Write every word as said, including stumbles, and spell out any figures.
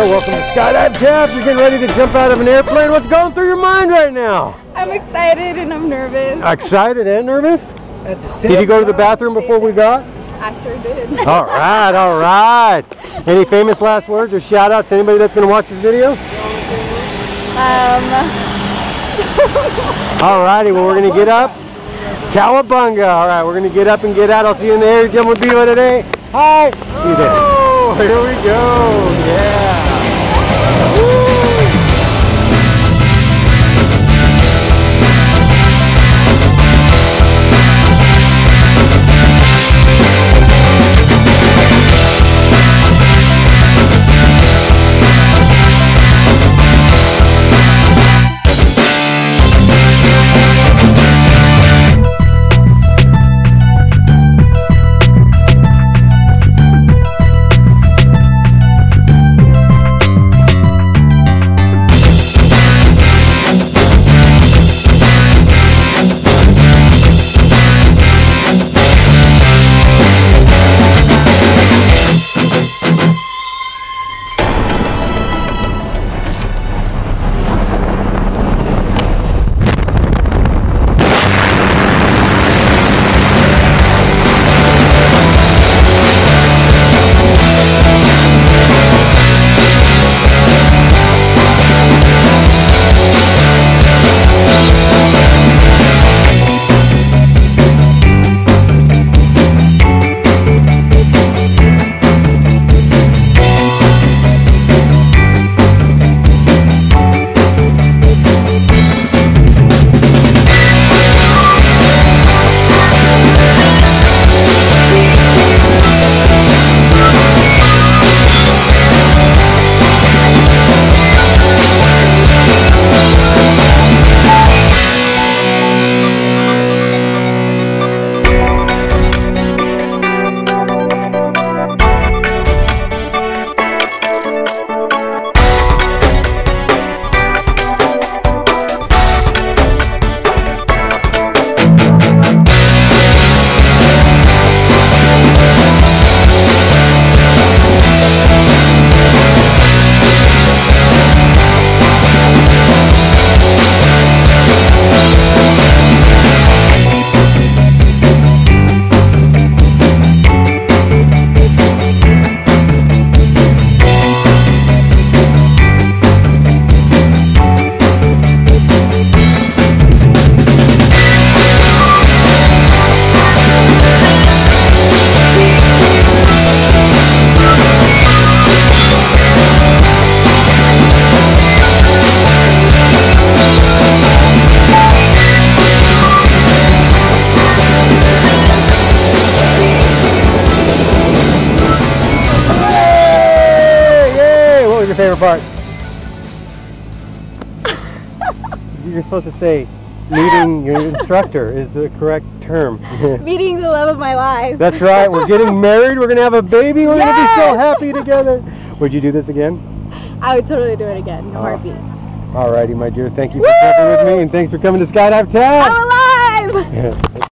Jessica, welcome to Skydive Taft. You're getting ready to jump out of an airplane. What's going through your mind right now? I'm excited and I'm nervous. Excited and nervous? At the same Did you go to the time, bathroom before we got? I sure did. All right, all right. Any famous last words or shout outs to anybody that's going to watch this video? Um, All righty, well, we're going to get up. Cowabunga. All right, we're going to get up and get out. I'll see you in the air jump with Bevo today. Hi. See you there. Oh, here we go. Yeah. Your favorite part? You're supposed to say meeting your instructor is the correct term. Meeting the love of my life. That's right. We're getting married. We're going to have a baby. We're Yes! going to be so happy together. Would you do this again? I would totally do it again. No Oh. heartbeat. All righty, my dear. Thank you for jumping with me, and thanks for coming to Skydive Taft. I'm alive!